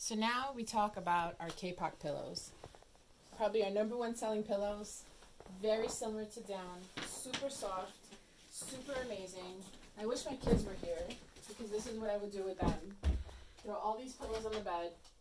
So now we talk about our Kapok pillows. Probably our #1 selling pillows. Very similar to down. Super soft. Super amazing. I wish my kids were here because this is what I would do with them. Throw all these pillows on the bed.